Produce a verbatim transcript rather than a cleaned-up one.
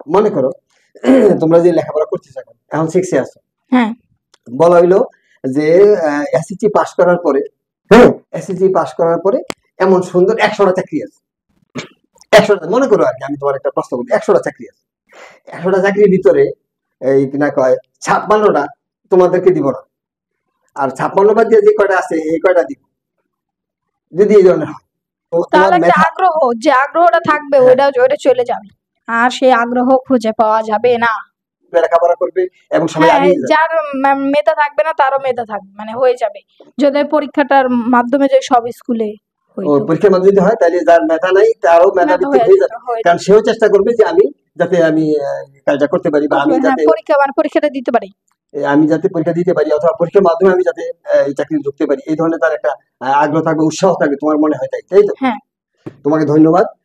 মনে করো তোমরা যে লেখাপড়া করতেছো এখন এখন সিক্সে আছো, হ্যাঁ বলা হইলো যে এসএসসি পাস করার পরে, হ্যাঁ এসএসসি পাস করার পরে এমন সুন্দর একশোটা চাকরি আছে, একশোটা মনে করো আর কি, আমি তোমার একটা প্রশ্ন বলি, একশোটা চাকরি আছে, একশোটা চাকরির ভিতরে এই কিনা কয় ছাপ্পান্নটা তোমাদেরকে দিব না, আর ছাপ্পান্ন বাদ দিয়ে যে কয়টা আছে এই কয়টা দিব, যদি এই ধরনের হয় তো তোমার তাহলে একটা মেধা, আগ্রহ, যে আগ্রহটা থাকবে হ্যাঁ, ওইটা ওইটা চলে যাবে, আর সেই আগ্রহ খুঁজে পাওয়া যাবে না। লেখাপড়া করবে এবং সবাই হ্যাঁ, আগিয়ে যাবে। যার মে- মেধা থাকবে না তারও মেধা থাকবে, মানে হয়ে যাবে যদি পরীক্ষাটার মাধ্যমে যে সব স্কুলে ও হইতো, পরীক্ষার মাধ্যমে যদি হয় তাহলে যার মেধা নাই তারও মেধা মেধাবৃত্তি হয়ে হয়ে যেত যাবে, হয়ে কারণ যেত। সেও চেষ্টা করবে যে আমি যাতে আমি আহ, কাজটা করতে পারি বা আমি হ্যাঁ, যাতে পরীক্ষা মানে পরীক্ষাটা দিতে পারি। আমি যাতে পরীক্ষা দিতে পারি অথবা পরীক্ষার মাধ্যমে আমি যাতে আহ, এই চাকরি ঢুকতে পারি, এই ধরনের তার একটা আহ, আগ্রহ থাকবে, উৎসাহ থাকবে, তোমার মনে হয় তাই, তাই তো? হ্যাঁ। তোমাকে ধন্যবাদ।